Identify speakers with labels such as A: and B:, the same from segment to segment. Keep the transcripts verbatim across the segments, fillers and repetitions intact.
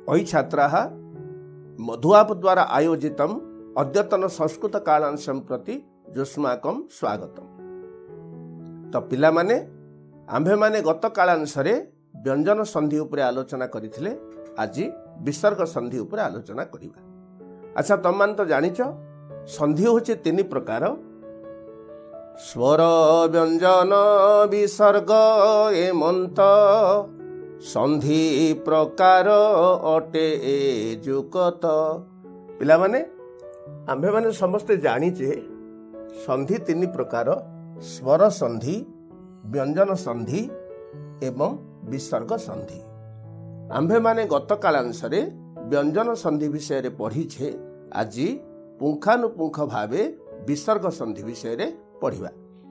A: अयि छात्राः मधुआप द्वारा आयोजितम अद्यतन संस्कृत कालांशं प्रति युष्माकं स्वागतम। तो पिला माने आम्भे माने गत कालांशरे व्यंजन संधि उपरे आलोचना करिथिले, आज विसर्ग संधि उपरे आलोचना करिबा। अच्छा, तुम मान तो जानिच संधि होचे तीन प्रकार, स्वर व्यंजन विसर्ग एमंत संधि प्रकार अटे जुकत। पिला माने आम्भे माने समस्ते जानिचे संधि तीन प्रकार, स्वर संधि, व्यंजन संधि एवं विसर्ग संधि। आम्भे माने गत कालांशरे व्यंजन संधि विषय रे पढ़ीछे, आज पुंखानुपुंख भावे विसर्ग संधि विषय रे पढ़िबा।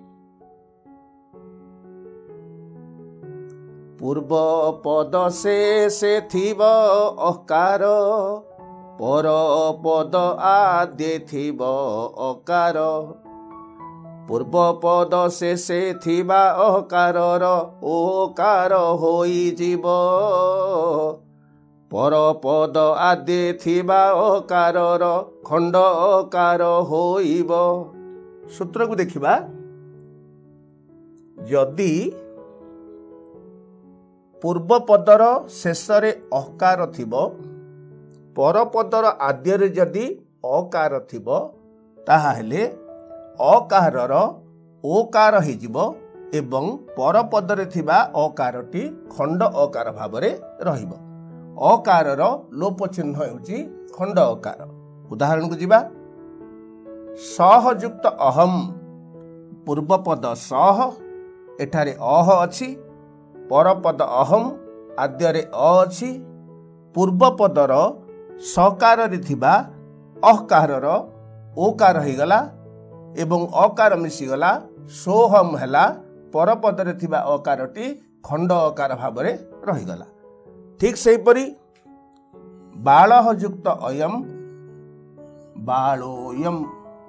A: पूर्व पद से से थिब अकार, पर पद आद्ये थिब अकार। पूर्व पद से से थिबा अकारर ओकार होई जीव, पर पद आद्ये थिबा अकारर खंड अकार होइब। सूत्र को देखिबा, यदि पूर्व पदर शेष रे अकार थिब, पर पदर आद्य रे जदि अकार थिब, ताहाले अकारर ओकार होइजिब एवं पर पदरे थिबा अकारटी खंड अकार भावरे रहिब। अकारर लोप चिन्ह हेउची खंड अकार। उदाहरण को जिबा, सह युक्त अहम, पूर्व पद सह, एठारे अह अछि, परपद अहम, आद्ୟରେ अ अछि। पूर्व पदर सकार रे थिबा अकारर ओकार होइगला एवं अकार मिसिगला सोहम हैला, परपदरे थिबा अकारटी खंड अकार भावरे रहिगला। ठीक सेहिपरि बालः युक्त अयम, बालोयम।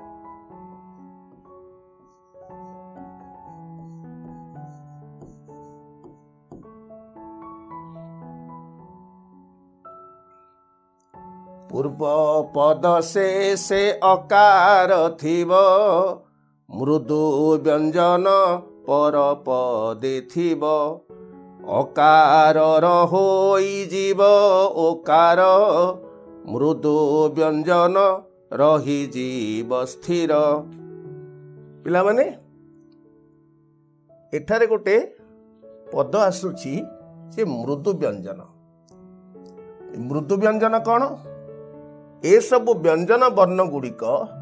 A: पूर्व पद से से अकार थिब, मृदु व्यंजन पर पदे थिब। अकारर होई जीव ओकार, मृदु व्यंजन रही जीव स्थिर। पिला माने एठारे गोटे पद आसुची से मृदु व्यंजन। मृदु व्यंजन कौन? ए सब व्यंजन वर्ण गुड़िक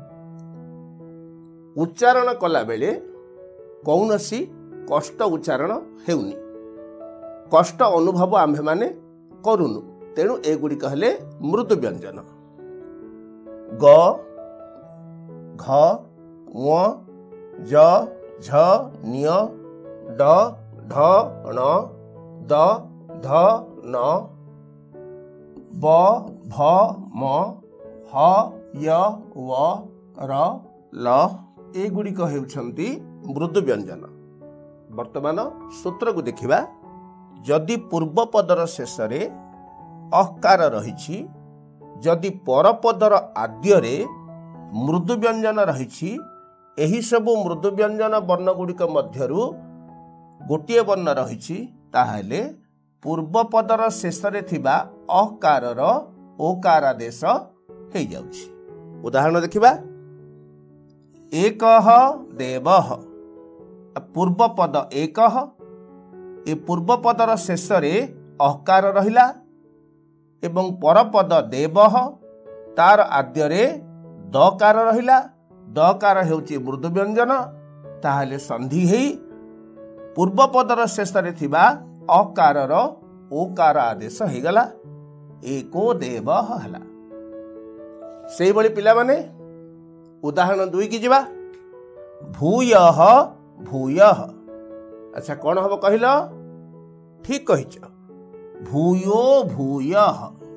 A: उच्चारण कला बेले कौनसी कष्ट उच्चारण हेउनी, कष्ट अनुभव आम्भे माने करूनु, तेणु ए गुड़िक हेले मृदु व्यंजन। ग, घ, ङ, ज, झ, ञ, ड, ढ, ण, द, ध, न, ब, भ, म, ह, य, व, र, ल, ए गुड़िक हेउछन्ति मृदु व्यंजन। वर्तमान सूत्र को देखिबा, जदि पूर्व पदर शेष रे अकार रहिछि, जदि पर पदर आद्य रे मृदु व्यंजन रहिछि, एही सब मृदु व्यंजन वर्ण गुड़िक मध्यरु गोटिए वर्ण रहिछि, ताहाले पूर्व पदर शेष रे थिबा अकारर ओकार आदेश हेइ जाउछि। उदाहरण देखिबा, एकः देवः, पूर्व पद एकः, ए पूर्व पदर शेष रे अकार रहिला एवं परपद देवः, तार आद्य रे दकार रहिला। दकार हेउछि मृदु व्यंजन, ताहाले संधि हेइ पूर्व पदर शेष रे थिबा अकारर ओकार आदेश हेगला, एको देवः हला। सेहि भली पिला माने उदाहरण दुई की जिबा, भूयः भूयः। अच्छा, कौन हम कहल? ठीक कहिच, भूयो भूयः।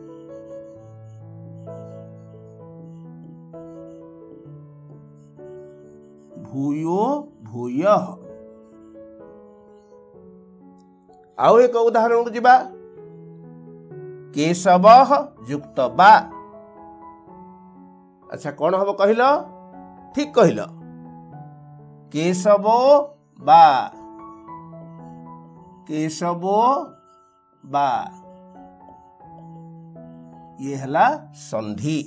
A: भूयो भूयः। आउ एक उदाहरण को जिबा, केशव युक्त बा। अच्छा कौन हम कहल ठीक कहल केशव बा केशव बा ये हला संधि।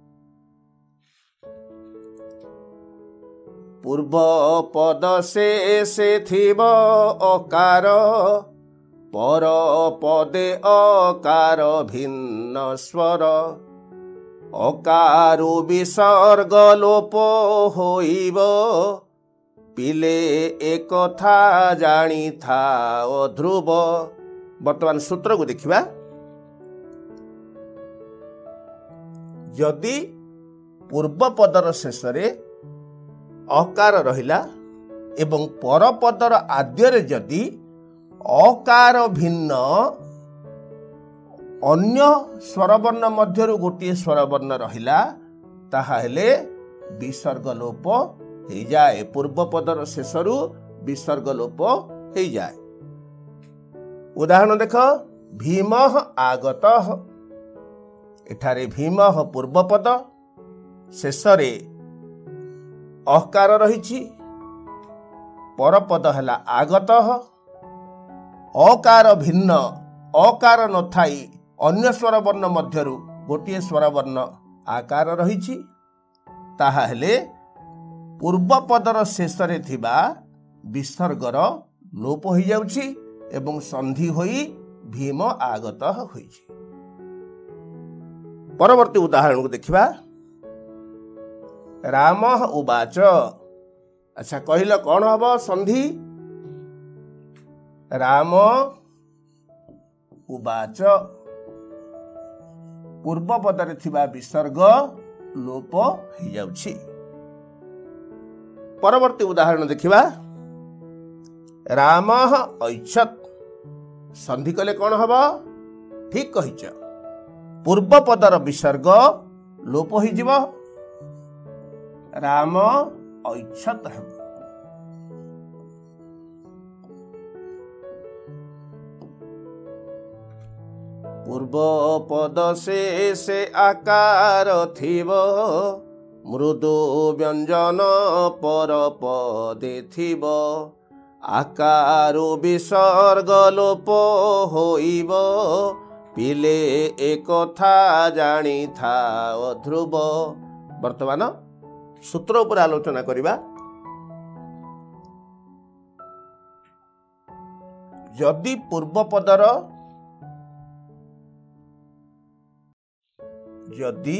A: पूर्व पद से से थिब अकार पर पदे अकार भिन्न स्वर अकारु विसर्ग लोप होइब पिले एक था जानी था ध्रुव। वर्तमान सूत्र को देखिबा। जदि पूर्व पदर शेष अकार रहिला एवं पर पदर आद्य जदि अकार भिन्न अन्य स्वरवर्ण मध्यरु गोटे स्वरवर्ण रहिला ताहा हेले विसर्ग लोप हो जाए। पूर्व पदर शेषरु विसर्ग लोप हो जाए। उदाहरण देख भीम आगत। एठारे भीम पूर्व पद शेषरे अकार रही परपद है आगत अकार भिन्न अकार न थाई अन्य स्वरवर्ण मध्यरु गोटे स्वरवर्ण आकार रही ताहा हेले पूर्व पदर शेष रे थिबा विसर्गर लोप हो जाउछि एवं संधि होई भीम आगत होइछि। परवर्ती उदाहरण को देखिबा। राम उवाच। अच्छा कहल कौन हम संधि राम उवाच पूर्व पदरे थिबा विसर्ग लोप हो जाउछि। परवर्ती उदाहरण देखिबा। राम ऐच्छत्। संधि कले कौन हम ठीक कहिच पूर्व पदर विसर्ग लोप हो जिव राम ऐच्छत् हम। पूर्व पद से से आकार थिब मृदु व्यंजन पर पदे थिब आकार विसर्ग लोप होइब पिले एक था जानी था ध्रुव। वर्तमान सूत्र उपर आलोचना करिबा। यदि पूर्व पदर यदि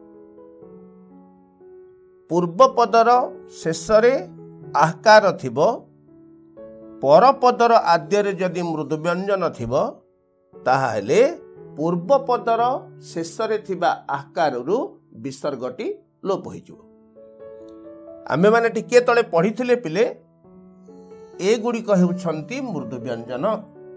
A: पूर्व पदर शेष आकार थिबो पर पदर आद्य जदि मृदु व्यंजन थिबो ताहा हेले पूर्व पदर शेष थिबा आकारु विसर्गटी लोप होइजो। आमे माने टिके तळे पढिथिले पिले ए गुड़िक हेउछंती मृदु व्यंजन।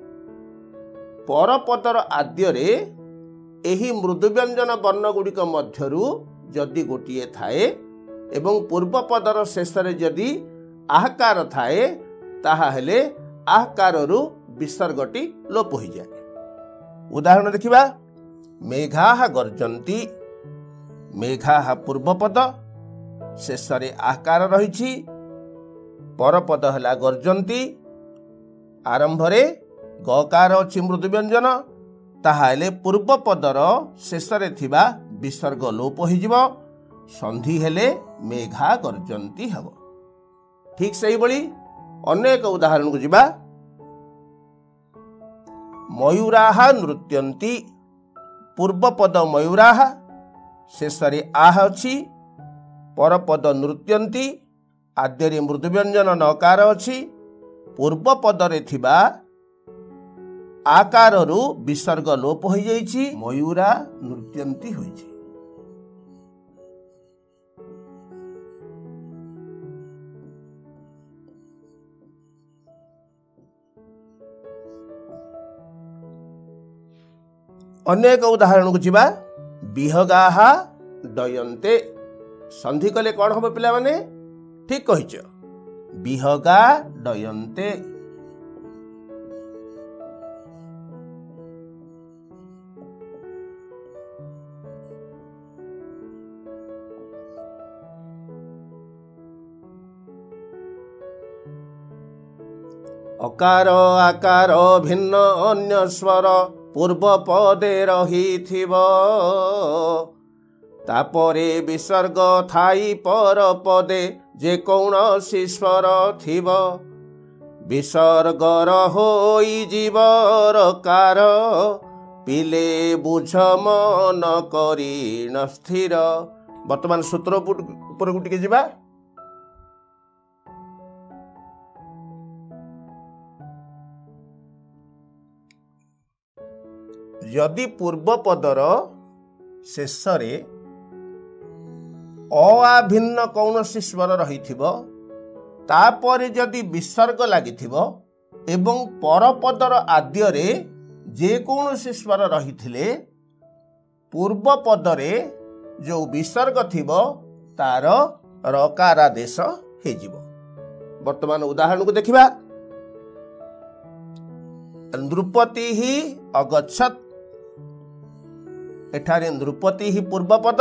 A: पर पदर आद्य रे एही मृदु व्यंजन वर्ण गुड़िक मध्यरु जदि गोटिए थाए एवं पूर्व पदर शेष जदि आकार थाए ताहा हेले आकारु विसर्गटी लोप हो जाए। उदाहरण देखिबा। मेघा गर्जन्ति। मेघा पूर्व पद शेष आकार रही परपद है गर्जन्ति आरंभ रे गकार अच्छी मृदु व्यंजन ताहाले पूर्व पदर शेष थिबा विसर्ग लोप हो संधि हेले मेघा गर्जन्ति हब। ठीक सही बड़ी अनेक उदाहरण को जिबा। मयूराहा नृत्यन्ति। पूर्व पद मयूराहा शेष आह अच्छी परपद नृत्यन्ति आद्य मृदु व्यंजन नकार अच्छी पूर्व पदरे थिबा आकारु विसर्ग लोप हो जाइछि मयूरा नृत्यन्ति होइछि। अनेक उदाहरण को जिबा। विहगाहा डयन्ते। संधि कले कौन हम पिला माने ठीक कहिच विहगा डयन्ते। अकार आकार भिन्न अन्य स्वर पूर्व पदे रहिथिब तापरे विसर्ग थाई पर पदे जे कौनसी स्वर थिब विसर्गर होई जीवर कार पिले बुझ मन करी न स्थिर। वर्तमान सूत्र ऊपर को टिके जिबा। यदि पूर्व पदर शेष रे अ भिन्न कौनसी स्वर रही तापर जदि विसर्ग लगी एवं परपदर आद्य रे जे कौनसी स्वर रही पूर्व पदरे जो विसर्ग थिबो तार रकारादेश हेजिबो। वर्तमान उदाहरण को देखिबा। नृपति ही अगच्छत एठारे नृपति ही पूर्व पद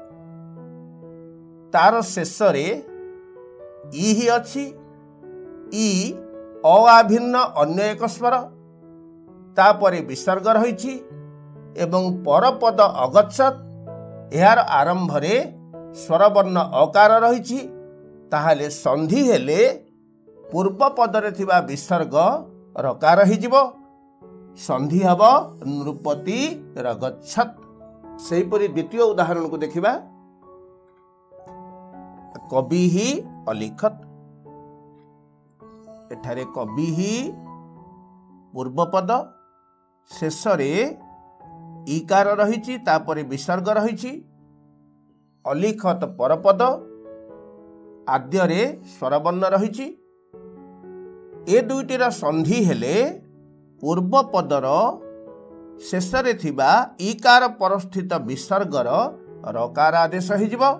A: तार शेष रे ई ही अछि ई अभिन्न अन्य एक स्वर तापरे विसर्ग रही एवं परपद अगच्छत यार आरंभ रे स्वरवर्ण अकार रही ताहाले संधि हेले पूर्व पदरे थिबा विसर्ग रकार हिजिबो संधि हब नृपति रगच्छत। सेहीपरि द्वितीय उदाहरण को देखिबा। कवि ही अलिखत एठारे कवि ही पूर्व पद शेष रे ईकार रही तापरे विसर्ग रही अलिखत परपद आद्य रे स्वरवर्ण रही ए दुईटीर संधि हेले पूर्व पदर शेष रे थिबा ईकार परस्थित विसर्गर रकार आदेश हिजिबो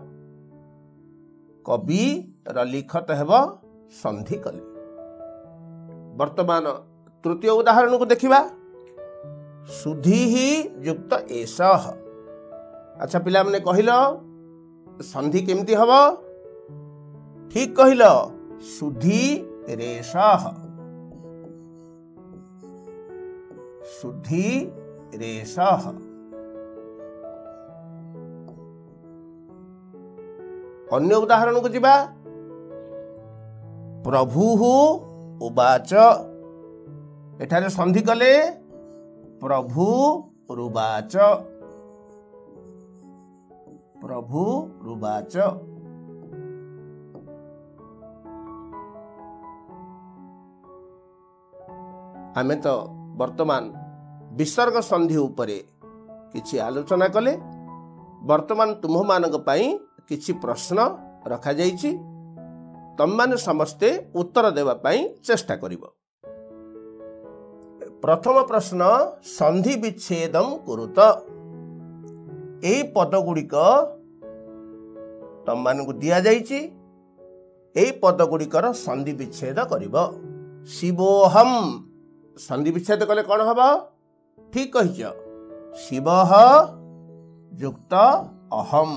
A: कवि र लिखत हेब संधि कले। वर्तमान तृतीय उदाहरण को देखिबा। सुधि ही युक्त एषः। अच्छा पिला माने कहिलो संधि केमती हबो? ठीक कहिलो सुधि रेषः सुधि रेषः। अन्य उदाहरण को जिबा। प्रभु उवाच एठारे संधि कले प्रभु रुवाच प्रभु रुवाच। आमे तो वर्तमान विसर्ग संधि उपरे किछि आलोचना कले। वर्तमान तुम मानक पई किछि प्रश्न रखा जाइछि तम माने समस्ते उत्तर देवा पई चेष्टा करिवो। प्रथम प्रश्न संधि विच्छेदम कुरुत। एई पद गुड़िक तम मानकु दिया जाइछि एई पद गुड़िकर संधि विच्छेद करिवो। शिवोहम संधि विच्छेद कले कौन हबो? ठीक कहिछ शिवः युक्त अहम।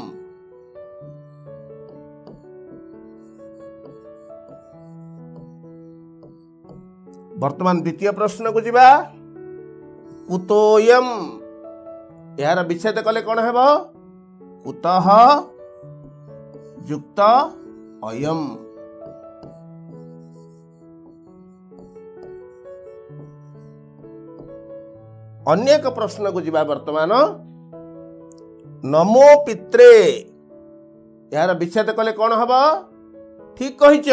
A: वर्तमान द्वितीय प्रश्न को जिबा। कुतोयम यार विच्छेद कले कौन हेबो? कुतः युक्त अयम। अन्य एक प्रश्न को जिबा। वर्तमान नमो पित्रे यार विच्छेद कले कौन हबो? ठीक कहिछ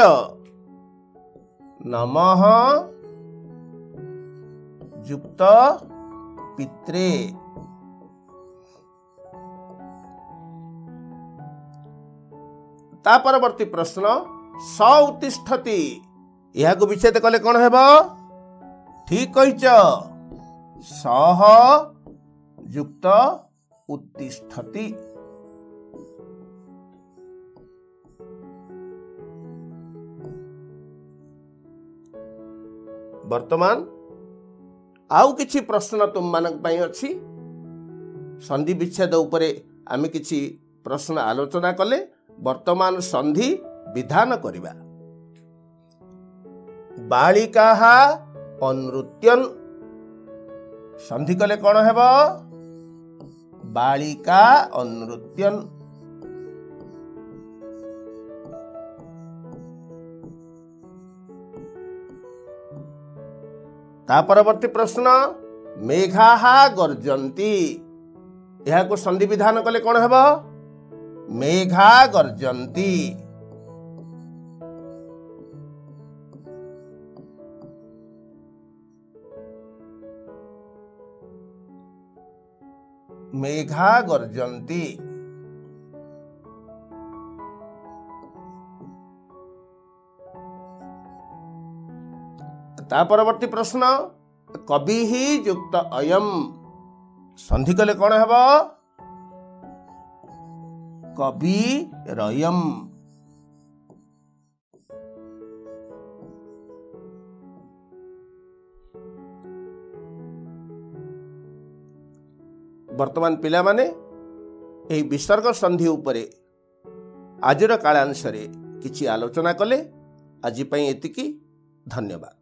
A: नमः युक्त पित्रे। ता परवर्ती प्रश्न स उत्तिष्ठति यह को विच्छेद कले कौन हेबो? ठीक कहिछ सह युक्त उत्तिष्ठति। वर्तमान आउ किछि प्रश्न तुम मानक पई अछि। संधि विच्छेद उपरे आमे किछि प्रश्न आलोचना कले। वर्तमान संधि विधान करिबा। बालिकाः अनृत्यन् संधि कले कौन हेब बालिका अनृत्यन्। ता परवर्ती प्रश्न मेघाः गर्जन्ति यह को संधि विधान कले कौन हेब मेघा गर्जन्ति। मेघा गर्जन्ति। ता परवर्ती प्रश्न कवि ही युक्त अयम संधि कले कौन हेब कवि रयम। वर्तमान पिला माने एही विसर्ग संधि उपरे आजिर कालांश रे किछि आलोचना कले। आज पई एतिकी। धन्यवाद।